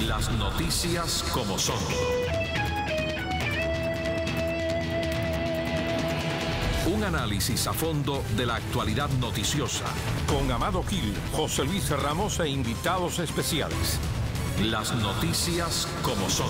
Las noticias como son. Un análisis a fondo de la actualidad noticiosa. Con Amado Gil, José Luis Ramos e invitados especiales. Las noticias como son.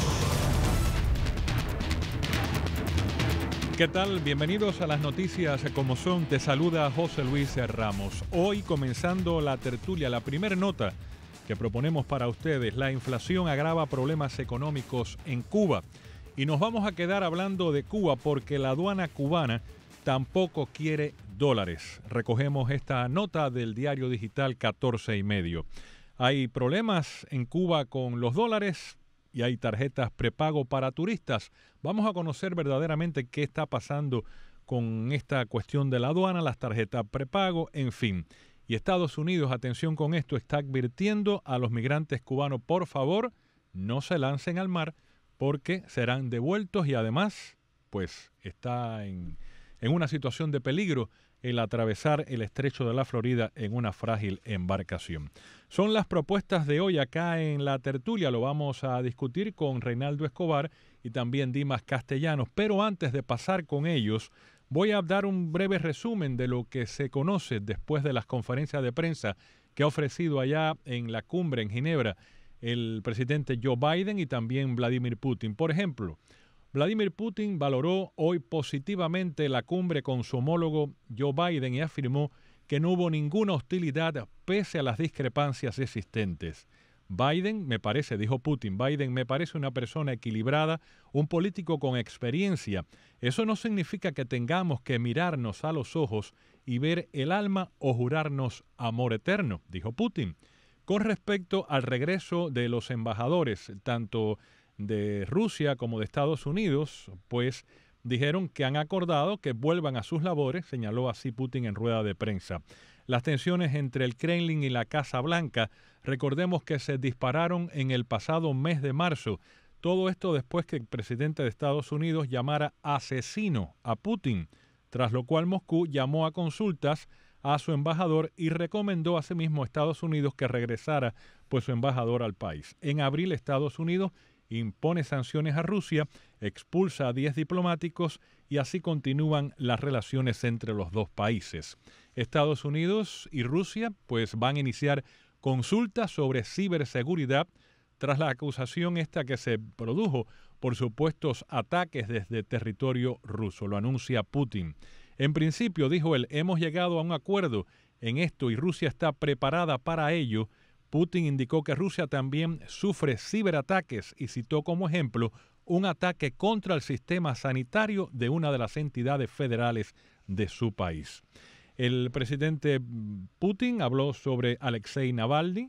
¿Qué tal? Bienvenidos a las noticias como son. Te saluda José Luis Ramos. Hoy comenzando la tertulia, la primera nota que proponemos para ustedes. La inflación agrava problemas económicos en Cuba. Y nos vamos a quedar hablando de Cuba porque la aduana cubana tampoco quiere dólares. Recogemos esta nota del diario digital 14 y medio. Hay problemas en Cuba con los dólares y hay tarjetas prepago para turistas. Vamos a conocer verdaderamente qué está pasando con esta cuestión de la aduana, las tarjetas prepago, en fin. Y Estados Unidos, atención con esto, está advirtiendo a los migrantes cubanos, por favor, no se lancen al mar porque serán devueltos y además, pues, está en una situación de peligro el atravesar el estrecho de la Florida en una frágil embarcación. Son las propuestas de hoy acá en la tertulia. Lo vamos a discutir con Reinaldo Escobar y también Dimas Castellanos. Pero antes de pasar con ellos, voy a dar un breve resumen de lo que se conoce después de las conferencias de prensa que ha ofrecido allá en la cumbre en Ginebra el presidente Joe Biden y también Vladimir Putin. Por ejemplo, Vladimir Putin valoró hoy positivamente la cumbre con su homólogo Joe Biden y afirmó que no hubo ninguna hostilidad pese a las discrepancias existentes. Dijo Putin, Biden me parece una persona equilibrada, un político con experiencia. Eso no significa que tengamos que mirarnos a los ojos y ver el alma o jurarnos amor eterno, dijo Putin. Con respecto al regreso de los embajadores, tanto de Rusia como de Estados Unidos, pues dijeron que han acordado que vuelvan a sus labores, señaló así Putin en rueda de prensa. Las tensiones entre el Kremlin y la Casa Blanca, recordemos que se dispararon en el pasado mes de marzo. Todo esto después que el presidente de Estados Unidos llamara asesino a Putin, tras lo cual Moscú llamó a consultas a su embajador y recomendó asimismo a Estados Unidos que regresara pues su embajador al país. En abril, Estados Unidos impone sanciones a Rusia, expulsa a 10 diplomáticos y así continúan las relaciones entre los dos países. Estados Unidos y Rusia pues van a iniciar consultas sobre ciberseguridad tras la acusación esta que se produjo por supuestos ataques desde territorio ruso, lo anuncia Putin. En principio, dijo él, hemos llegado a un acuerdo en esto y Rusia está preparada para ello. Putin indicó que Rusia también sufre ciberataques y citó como ejemplo un ataque contra el sistema sanitario de una de las entidades federales de su país. El presidente Putin habló sobre Alexei Navalny,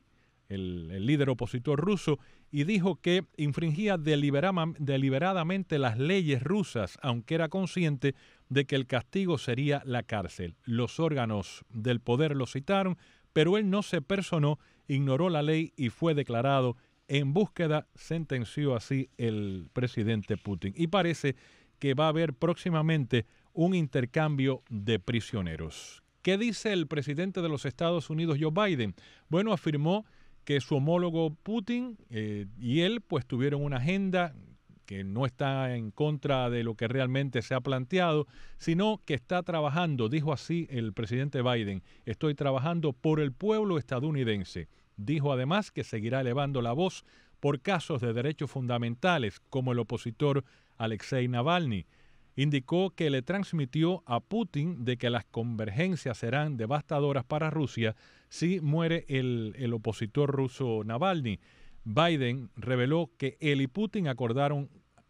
el líder opositor ruso, y dijo que infringía deliberadamente las leyes rusas, aunque era consciente de que el castigo sería la cárcel. Los órganos del poder lo citaron, pero él no se personó, ignoró la ley y fue declarado en búsqueda, sentenció así el presidente Putin. Y parece que va a haber próximamente un intercambio de prisioneros. ¿Qué dice el presidente de los Estados Unidos, Joe Biden? Bueno, afirmó que su homólogo Putin y él pues tuvieron una agenda que no está en contra de lo que realmente se ha planteado, sino que está trabajando, dijo así el presidente Biden, estoy trabajando por el pueblo estadounidense. Dijo además que seguirá elevando la voz por casos de derechos fundamentales como el opositor Alexei Navalny. Indicó que le transmitió a Putin de que las convergencias serán devastadoras para Rusia si muere el opositor ruso Navalny. Biden reveló que él y Putin acordaron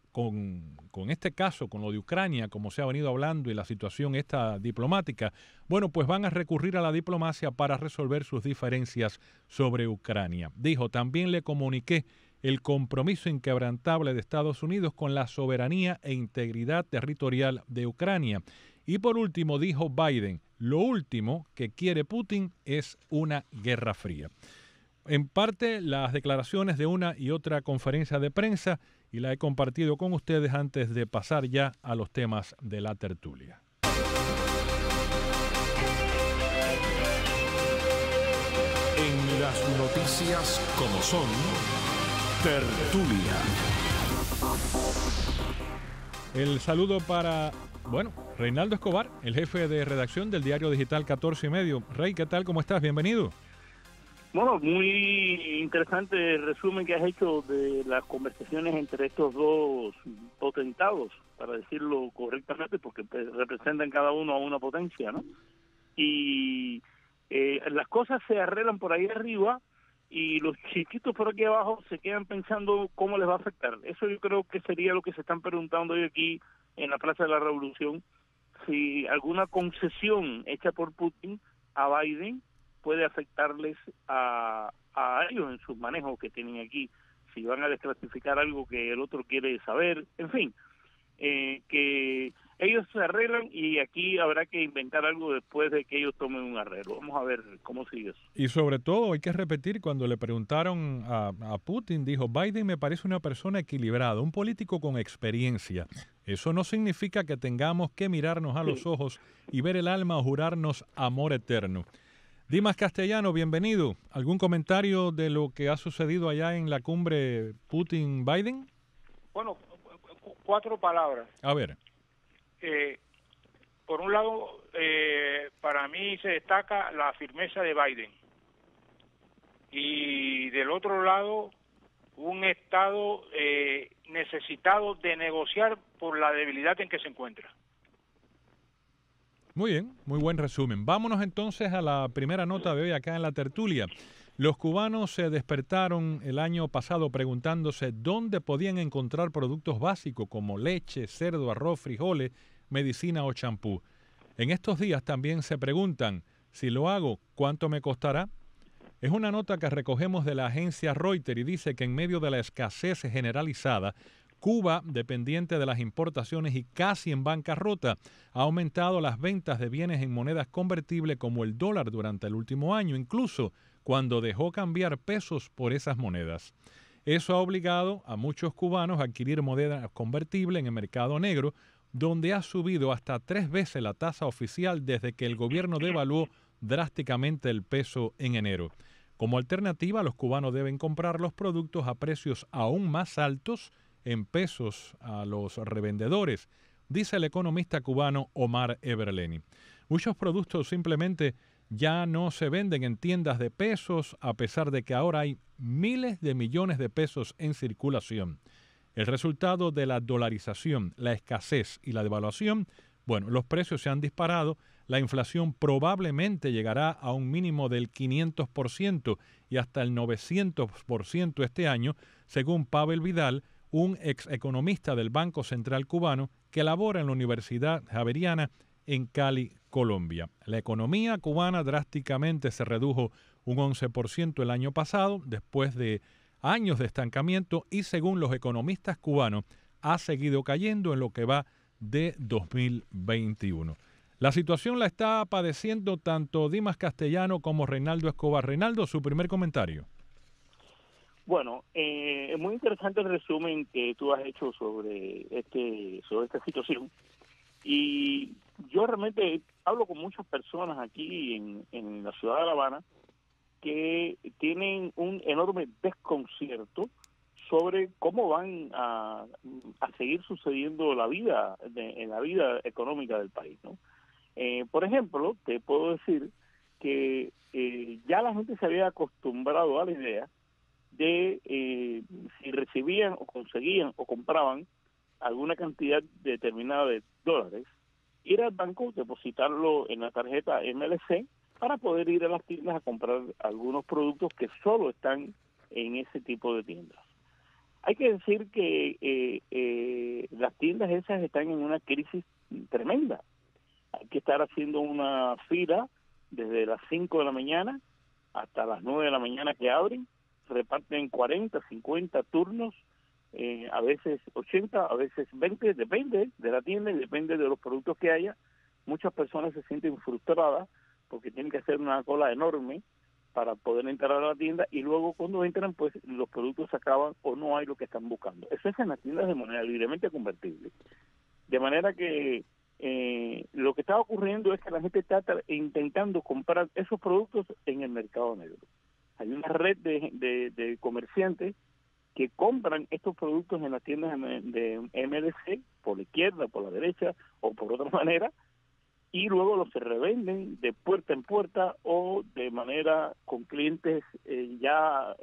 con este caso, con lo de Ucrania, como se ha venido hablando y la situación esta diplomática, bueno, pues van a recurrir a la diplomacia para resolver sus diferencias sobre Ucrania. Dijo, también le comuniqué el compromiso inquebrantable de Estados Unidos con la soberanía e integridad territorial de Ucrania. Y por último, dijo Biden, lo último que quiere Putin es una guerra fría. En parte, las declaraciones de una y otra conferencia de prensa y la he compartido con ustedes antes de pasar ya a los temas de la tertulia. En las noticias como son, Tertulia. El saludo para, Reinaldo Escobar, el jefe de redacción del diario digital 14 y medio. Rey, ¿qué tal? ¿Cómo estás? Bienvenido. Bueno, muy interesante el resumen que has hecho de las conversaciones entre estos dos potentados, para decirlo correctamente, porque representan cada uno a una potencia, ¿no? Y las cosas se arreglan por ahí arriba y los chiquitos por aquí abajo se quedan pensando cómo les va a afectar. Eso yo creo que sería lo que se están preguntando hoy aquí en la Plaza de la Revolución, si alguna concesión hecha por Putin a Biden puede afectarles a ellos en sus manejos que tienen aquí, si van a desclasificar algo que el otro quiere saber, en fin, que ellos se arreglan y aquí habrá que inventar algo después de que ellos tomen un arreglo. Vamos a ver cómo sigue eso. Y sobre todo hay que repetir, cuando le preguntaron a Putin, dijo, Biden me parece una persona equilibrada, un político con experiencia. Eso no significa que tengamos que mirarnos a los ojos y ver el alma o jurarnos amor eterno. Dimas Castellano, bienvenido. ¿Algún comentario de lo que ha sucedido allá en la cumbre Putin-Biden? Bueno, 4 palabras. A ver. Por un lado, para mí se destaca la firmeza de Biden. Y del otro lado, un Estado necesitado de negociar por la debilidad en que se encuentra. Muy bien, muy buen resumen. Vámonos entonces a la primera nota de hoy acá en la tertulia. Los cubanos se despertaron el año pasado preguntándose dónde podían encontrar productos básicos como leche, cerdo, arroz, frijoles, medicina o champú. En estos días también se preguntan, si lo hago, ¿cuánto me costará? Es una nota que recogemos de la agencia Reuters y dice que en medio de la escasez generalizada, Cuba, dependiente de las importaciones y casi en bancarrota, ha aumentado las ventas de bienes en monedas convertibles como el dólar durante el último año, incluso cuando dejó cambiar pesos por esas monedas. Eso ha obligado a muchos cubanos a adquirir monedas convertibles en el mercado negro, donde ha subido hasta 3 veces la tasa oficial desde que el gobierno devaluó drásticamente el peso en enero. Como alternativa, los cubanos deben comprar los productos a precios aún más altos en pesos a los revendedores, dice el economista cubano Omar Everleni. Muchos productos simplemente ya no se venden en tiendas de pesos, a pesar de que ahora hay miles de millones de pesos en circulación. El resultado de la dolarización, la escasez y la devaluación, los precios se han disparado, la inflación probablemente llegará a un mínimo del 500% y hasta el 900% este año, según Pavel Vidal, un ex economista del Banco Central Cubano que labora en la Universidad Javeriana en Cali, Colombia. La economía cubana drásticamente se redujo un 11% el año pasado, después de años de estancamiento, y según los economistas cubanos, ha seguido cayendo en lo que va de 2021. La situación la está padeciendo tanto Dimas Castellano como Reinaldo Escobar. Reinaldo, su primer comentario. Bueno, es muy interesante el resumen que tú has hecho sobre esta situación. Y yo realmente hablo con muchas personas aquí en la ciudad de La Habana que tienen un enorme desconcierto sobre cómo van a seguir sucediendo en la vida económica del país, ¿no? Por ejemplo, te puedo decir que ya la gente se había acostumbrado a la idea de si recibían o conseguían o compraban alguna cantidad determinada de dólares, ir al banco, depositarlo en la tarjeta MLC para poder ir a las tiendas a comprar algunos productos que solo están en ese tipo de tiendas. Hay que decir que las tiendas esas están en una crisis tremenda. Hay que estar haciendo una fila desde las 5 de la mañana hasta las 9 de la mañana que abren, reparten 40, 50 turnos, a veces 80, a veces 20, depende de la tienda y depende de los productos que haya. Muchas personas se sienten frustradas porque tienen que hacer una cola enorme para poder entrar a la tienda y luego cuando entran pues los productos se acaban o no hay lo que están buscando. Eso es en las tiendas de moneda libremente convertible. De manera que lo que está ocurriendo es que la gente está intentando comprar esos productos en el mercado negro. Hay una red de comerciantes que compran estos productos en las tiendas de MLC, por la izquierda, por la derecha o por otra manera, y luego los se revenden de puerta en puerta o de manera con clientes ya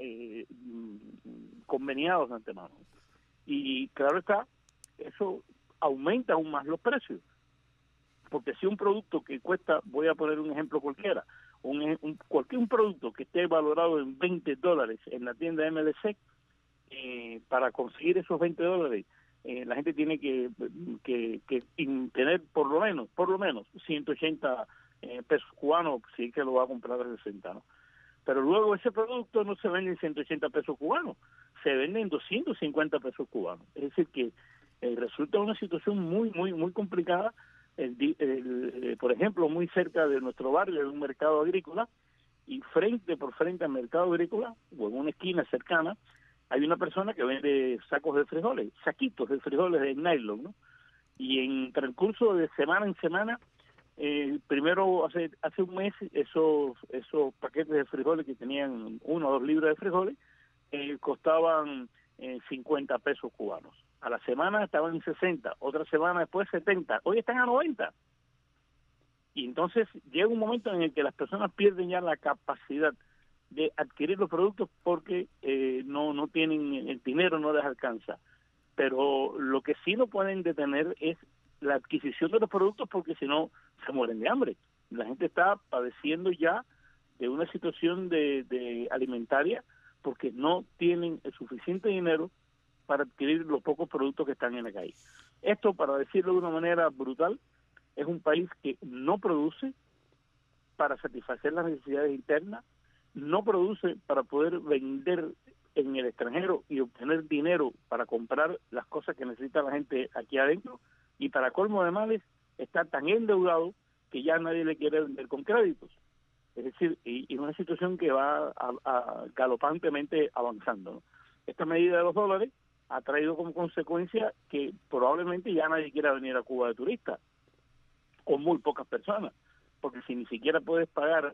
conveniados de antemano. Y claro está, eso aumenta aún más los precios, porque si un producto que cuesta, voy a poner un ejemplo cualquiera, cualquier producto que esté valorado en $20 en la tienda MLC, para conseguir esos $20, la gente tiene que tener por lo menos 180 pesos cubanos, si es que lo va a comprar a 60, ¿no? Pero luego ese producto no se vende en 180 pesos cubanos, se vende en 250 pesos cubanos. Es decir que resulta una situación muy complicada. Por ejemplo, muy cerca de nuestro barrio hay un mercado agrícola, y frente al mercado agrícola, o en una esquina cercana, hay una persona que vende sacos de frijoles, saquitos de frijoles de nylon, ¿no? Y en transcurso de semana en semana, primero hace un mes, esos paquetes de frijoles que tenían 1 o 2 libras de frijoles, costaban 50 pesos cubanos. A la semana estaban en 60, otra semana después 70, hoy están a 90. Y entonces llega un momento en el que las personas pierden ya la capacidad de adquirir los productos porque no tienen el dinero, no les alcanza. Pero lo que sí no pueden detener es la adquisición de los productos, porque si no se mueren de hambre. La gente está padeciendo ya de una situación de alimentaria porque no tienen el suficiente dinero para adquirir los pocos productos que están en la calle. Esto, para decirlo de una manera brutal, es un país que no produce para satisfacer las necesidades internas, no produce para poder vender en el extranjero y obtener dinero para comprar las cosas que necesita la gente aquí adentro, y para colmo de males está tan endeudado que ya nadie le quiere vender con créditos. Es decir, y una situación que va galopantemente avanzando, ¿no? Esta medida de los dólares ha traído como consecuencia que probablemente ya nadie quiera venir a Cuba de turista, o muy pocas personas, porque si ni siquiera puedes pagar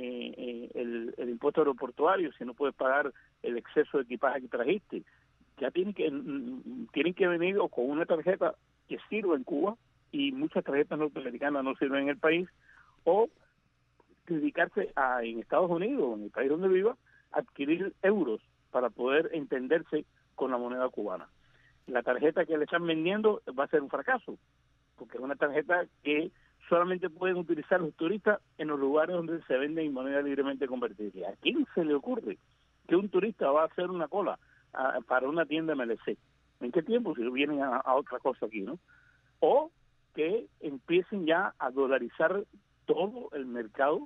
el impuesto aeroportuario, si no puedes pagar el exceso de equipaje que trajiste, ya tienen que venir o con una tarjeta que sirva en Cuba, y muchas tarjetas norteamericanas no sirven en el país, o dedicarse en Estados Unidos o en el país donde viva, adquirir euros para poder entenderse con la moneda cubana. La tarjeta que le están vendiendo va a ser un fracaso, porque es una tarjeta que solamente pueden utilizar los turistas en los lugares donde se vende en moneda libremente convertible. ¿A quién se le ocurre que un turista va a hacer una cola para una tienda MLC? ¿En qué tiempo? Si vienen a otra cosa aquí, ¿no? O que empiecen ya a dolarizar todo el mercado,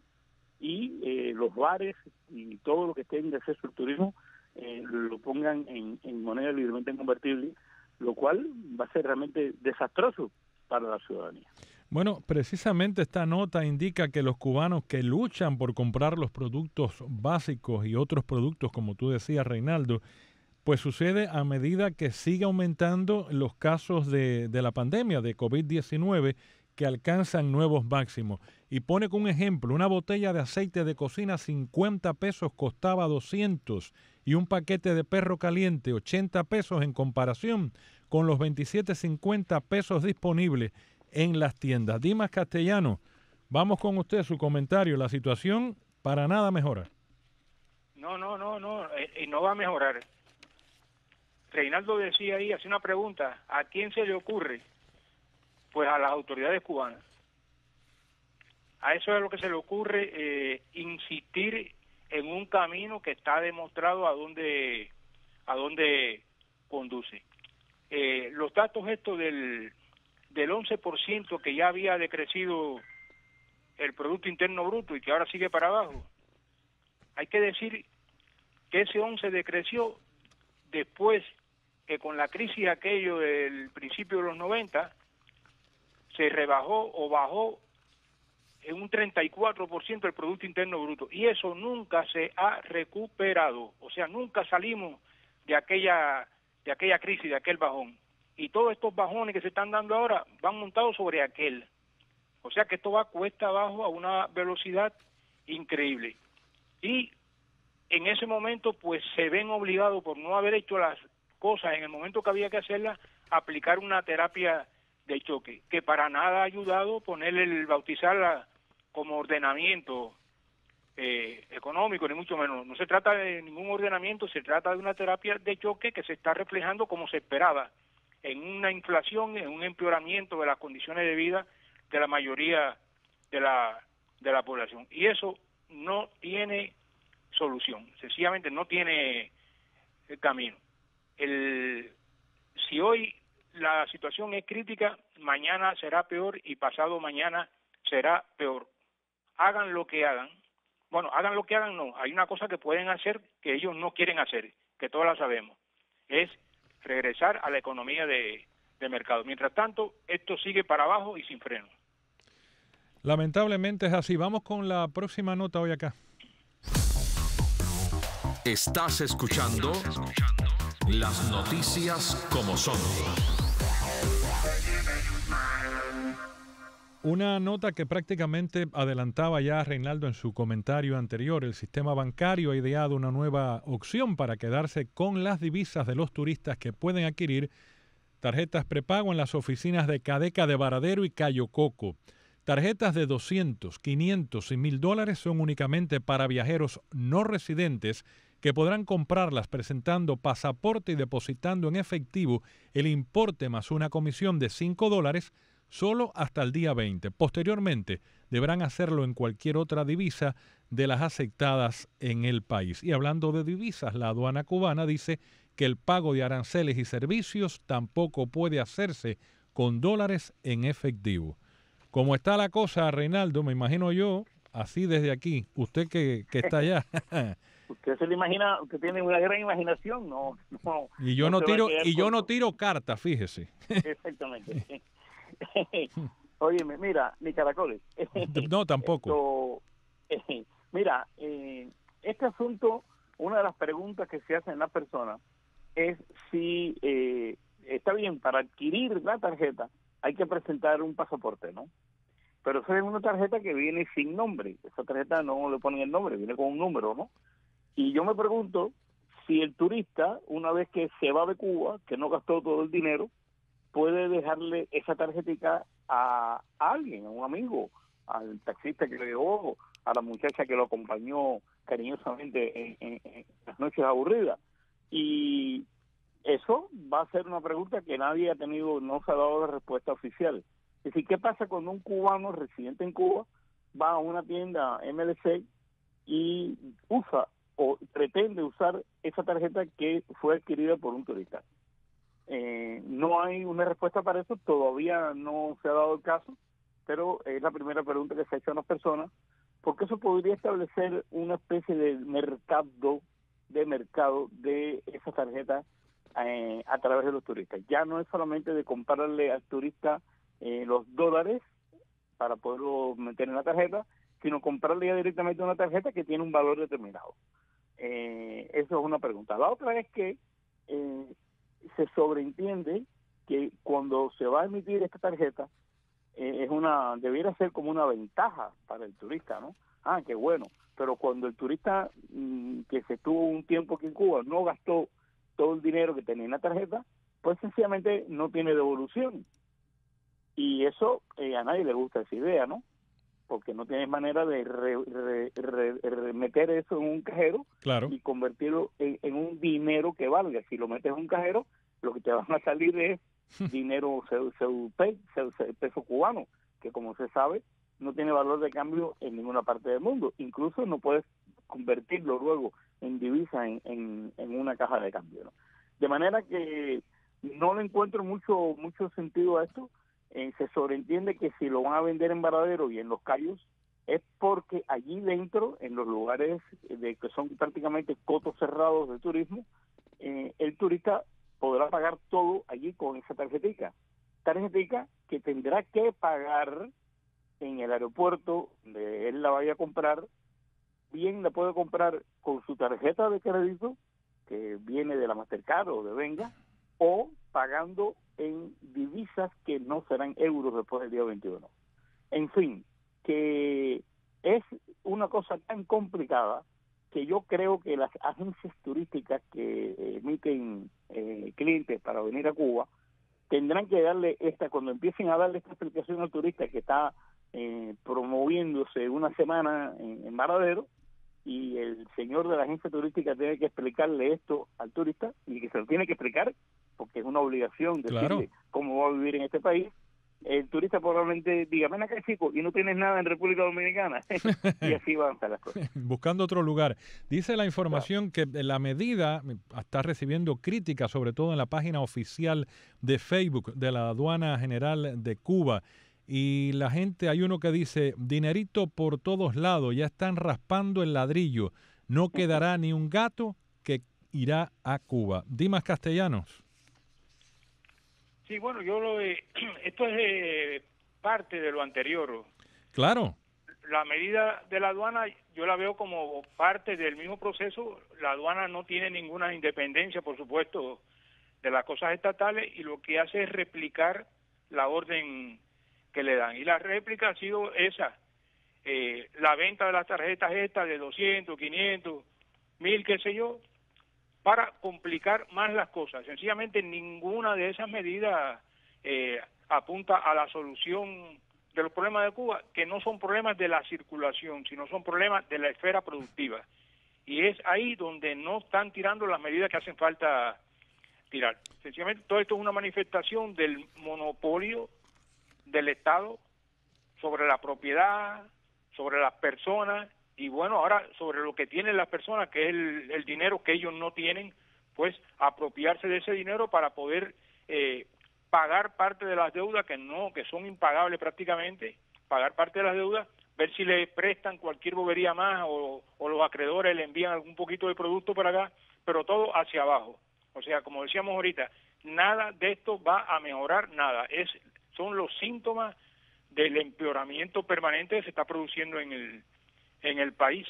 y los bares y todo lo que esté en acceso al turismo lo pongan en moneda libremente convertible, lo cual va a ser realmente desastroso para la ciudadanía. Bueno, precisamente esta nota indica que los cubanos que luchan por comprar los productos básicos y otros productos, como tú decías, Reinaldo, pues sucede a medida que sigue aumentando los casos de la pandemia de COVID-19, que alcanzan nuevos máximos. Y pone como ejemplo, una botella de aceite de cocina 50 pesos costaba 200, y un paquete de perro caliente 80 pesos, en comparación con los 27.50 pesos disponibles en las tiendas. Dimas Castellano, vamos con usted, su comentario. La situación para nada mejora. No, y no va a mejorar. Reinaldo decía ahí, hace una pregunta, ¿a quién se le ocurre? Pues a las autoridades cubanas. A eso es lo que se le ocurre, insistir en un camino que está demostrado a dónde conduce. Los datos estos del 11% que ya había decrecido el Producto Interno Bruto y que ahora sigue para abajo, hay que decir que ese 11 decreció después que con la crisis aquello del principio de los 90 se rebajó o bajó en un 34% el Producto Interno Bruto, y eso nunca se ha recuperado. O sea, nunca salimos de aquella crisis, de aquel bajón. Y todos estos bajones que se están dando ahora van montados sobre aquel. O sea que esto va cuesta abajo a una velocidad increíble. Y en ese momento pues se ven obligados por no haber hecho las cosas en el momento que había que hacerlas, a aplicar una terapia de choque, que para nada ha ayudado bautizarla como ordenamiento económico, ni mucho menos. No se trata de ningún ordenamiento, se trata de una terapia de choque que se está reflejando como se esperaba, en una inflación, en un empeoramiento de las condiciones de vida de la mayoría de la población. Y eso no tiene solución, sencillamente no tiene camino. Si hoy la situación es crítica, mañana será peor y pasado mañana será peor. Hagan lo que hagan. Bueno, hagan lo que hagan, no. Hay una cosa que pueden hacer que ellos no quieren hacer, que todos la sabemos. Es regresar a la economía de mercado. Mientras tanto, esto sigue para abajo y sin freno. Lamentablemente es así. Vamos con la próxima nota hoy acá. Estás escuchando las noticias como son. Una nota que prácticamente adelantaba ya Reinaldo en su comentario anterior. El sistema bancario ha ideado una nueva opción para quedarse con las divisas de los turistas que pueden adquirir tarjetas prepago en las oficinas de Cadeca de Varadero y Cayo Coco. Tarjetas de 200, 500 y $1,000 son únicamente para viajeros no residentes que podrán comprarlas presentando pasaporte y depositando en efectivo el importe más una comisión de $5 solo hasta el día 20. Posteriormente, deberán hacerlo en cualquier otra divisa de las aceptadas en el país. Y hablando de divisas, la aduana cubana dice que el pago de aranceles y servicios tampoco puede hacerse con dólares en efectivo. Como está la cosa, Reinaldo, me imagino yo, así desde aquí, usted que está allá. Usted se le imagina, usted tiene una gran imaginación, no. Y yo no tiro cartas, fíjese. Exactamente. Óyeme, mira, ni caracoles. No, tampoco. Mira, este asunto, una de las preguntas que se hacen las personas es si está bien, para adquirir la tarjeta hay que presentar un pasaporte, ¿no? Pero esa es una tarjeta que viene sin nombre. Esa tarjeta no le ponen el nombre, viene con un número, ¿no? Y yo me pregunto si el turista, una vez que se va de Cuba, que no gastó todo el dinero, puede dejarle esa tarjetita a alguien, a un amigo, al taxista que lo llevó, a la muchacha que lo acompañó cariñosamente en las noches aburridas. Y eso va a ser una pregunta que nadie ha tenido, no se ha dado la respuesta oficial. Es decir, ¿qué pasa cuando un cubano residente en Cuba va a una tienda MLC y usa o pretende usar esa tarjeta que fue adquirida por un turista? No hay una respuesta para eso, todavía no se ha dado el caso, pero es la primera pregunta que se ha hecho a las personas, porque eso podría establecer una especie de mercado de esa tarjeta a través de los turistas. Ya no es solamente de comprarle al turista los dólares para poderlo meter en la tarjeta, sino comprarle ya directamente una tarjeta que tiene un valor determinado. Eso es una pregunta. La otra es que se sobreentiende que cuando se va a emitir esta tarjeta debiera ser como una ventaja para el turista, ¿no? Ah, qué bueno. Pero cuando el turista que se estuvo un tiempo aquí en Cuba no gastó todo el dinero que tenía en la tarjeta, pues sencillamente no tiene devolución. Y eso a nadie le gusta esa idea, ¿no? Porque no tienes manera de meter eso en un cajero, claro, y convertirlo en un dinero que valga. Si lo metes en un cajero, lo que te van a salir es dinero peso cubano, que como se sabe no tiene valor de cambio en ninguna parte del mundo. Incluso no puedes convertirlo luego en divisa en una caja de cambio, ¿no? De manera que no le encuentro mucho sentido a esto. Se sobreentiende que si lo van a vender en Varadero y en Los Cayos es porque allí dentro, en los lugares que son prácticamente cotos cerrados de turismo, el turista podrá pagar todo allí con esa tarjetica que tendrá que pagar en el aeropuerto donde él la vaya a comprar. Bien la puede comprar con su tarjeta de crédito, que viene de la Mastercard o de Venga, o pagando en divisas que no serán euros después del día 21. En fin, que es una cosa tan complicada que yo creo que las agencias turísticas que emiten clientes para venir a Cuba tendrán que darle cuando empiecen a darle esta explicación al turista que está promoviéndose una semana en Varadero, y el señor de la agencia turística tiene que explicarle esto al turista, y que se lo tiene que explicar porque es una obligación decirle cómo va a vivir en este país. El turista probablemente diga, ven acá, chico, y no tienes nada en República Dominicana. Y así van a estar las cosas. Buscando otro lugar. Dice la información que la medida está recibiendo críticas, sobre todo en la página oficial de Facebook de la Aduana General de Cuba. Y la gente, hay uno que dice, dinerito por todos lados, ya están raspando el ladrillo. No quedará ni un gato que irá a Cuba. Dimas Castellanos. Sí, bueno, esto es parte de lo anterior. Claro. La medida de la aduana yo la veo como parte del mismo proceso. La aduana no tiene ninguna independencia, por supuesto, de las cosas estatales, y lo que hace es replicar la orden que le dan. Y la réplica ha sido esa, la venta de las tarjetas estas de 200, 500, 1000, qué sé yo, para complicar más las cosas. Sencillamente ninguna de esas medidas apunta a la solución de los problemas de Cuba, que no son problemas de la circulación, sino son problemas de la esfera productiva. Y es ahí donde no están tirando las medidas que hacen falta tirar. Sencillamente todo esto es una manifestación del monopolio del Estado sobre la propiedad, sobre las personas, y bueno, ahora sobre lo que tienen las personas, que es el dinero que ellos no tienen, pues apropiarse de ese dinero para poder pagar parte de las deudas que son impagables prácticamente, pagar parte de las deudas, ver si le prestan cualquier bobería más o los acreedores le envían algún poquito de producto para acá, pero todo hacia abajo. O sea, como decíamos ahorita, nada de esto va a mejorar nada, son los síntomas del empeoramiento permanente que se está produciendo en el país.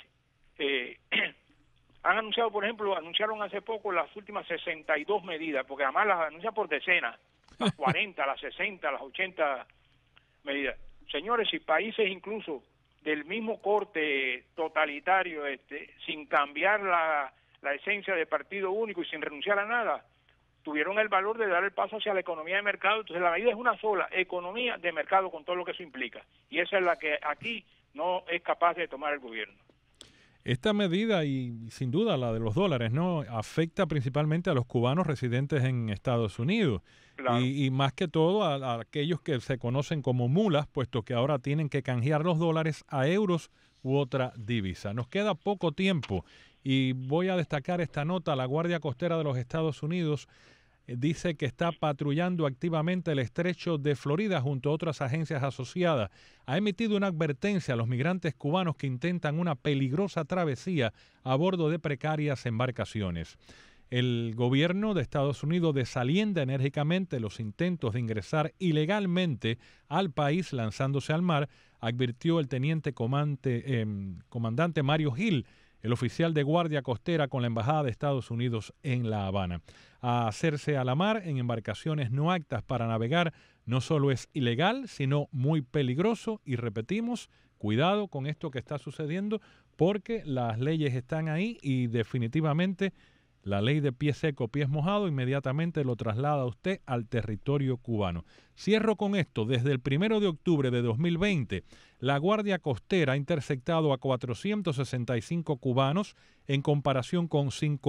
Han anunciado, por ejemplo, anunciaron hace poco las últimas 62 medidas, porque además las anuncian por decenas, las 40, las 60, las 80 medidas. Señores, si países incluso del mismo corte totalitario, sin cambiar la esencia de partido único y sin renunciar a nada, tuvieron el valor de dar el paso hacia la economía de mercado. Entonces la medida es una sola, economía de mercado, con todo lo que eso implica. Y esa es la que aquí no es capaz de tomar el gobierno. Esta medida, y sin duda la de los dólares, ¿no?, afecta principalmente a los cubanos residentes en Estados Unidos. Claro. Y más que todo a aquellos que se conocen como mulas, puesto que ahora tienen que canjear los dólares a euros u otra divisa. Nos queda poco tiempo y voy a destacar esta nota. La Guardia Costera de los Estados Unidos dice que está patrullando activamente el estrecho de Florida junto a otras agencias asociadas. Ha emitido una advertencia a los migrantes cubanos que intentan una peligrosa travesía a bordo de precarias embarcaciones. El gobierno de Estados Unidos desalienta enérgicamente los intentos de ingresar ilegalmente al país lanzándose al mar, advirtió el teniente comandante Mario Hill, el oficial de guardia costera con la Embajada de Estados Unidos en La Habana. A hacerse a la mar en embarcaciones no aptas para navegar no solo es ilegal, sino muy peligroso. Y repetimos, cuidado con esto que está sucediendo, porque las leyes están ahí y definitivamente la ley de pie seco, pies mojados, inmediatamente lo traslada a usted al territorio cubano. Cierro con esto. Desde el 1 de octubre de 2020, la Guardia Costera ha interceptado a 465 cubanos en comparación con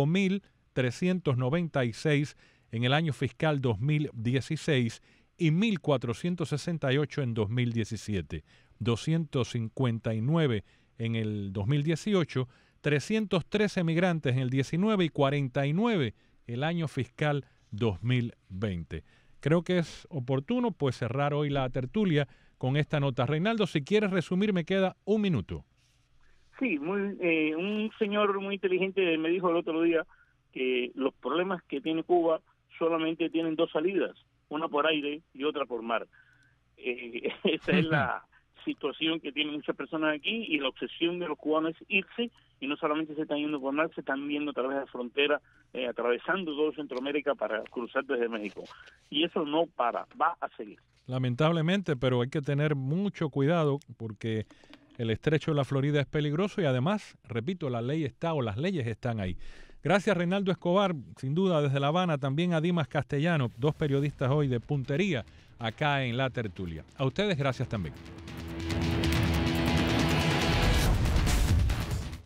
5.396 en el año fiscal 2016 y 1.468 en 2017, 259 en el 2018, 313 migrantes en el 19 y 49 el año fiscal 2020. Creo que es oportuno pues cerrar hoy la tertulia con esta nota. Reinaldo, si quieres resumir, me queda un minuto. Sí, un señor muy inteligente me dijo el otro día que los problemas que tiene Cuba solamente tienen dos salidas, una por aire y otra por mar. Esa es la situación que tienen muchas personas aquí, y la obsesión de los cubanos es irse, y no solamente se están yendo por mar, se están viendo a través de la frontera, atravesando todo Centroamérica para cruzar desde México. Y eso no para, va a seguir. Lamentablemente, pero hay que tener mucho cuidado porque el estrecho de la Florida es peligroso y además, repito, la ley está o las leyes están ahí. Gracias Reinaldo Escobar, sin duda desde La Habana, también a Dimas Castellano, dos periodistas hoy de puntería acá en La Tertulia. A ustedes gracias también.